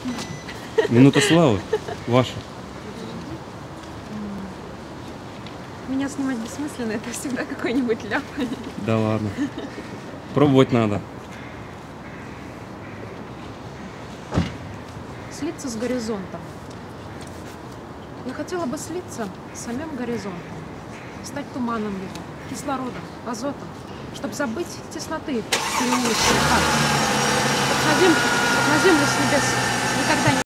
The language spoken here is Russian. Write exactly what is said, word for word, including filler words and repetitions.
Минута славы ваша. Меня снимать бессмысленно, это всегда какой-нибудь ляп. Да ладно. Пробовать надо. Слиться с горизонтом. Я хотела бы слиться с самим горизонтом, стать туманом его, кислородом, азотом, чтобы забыть тесноты пленующей хаты. Чтоб на землю, чтоб на землю с небес никогда не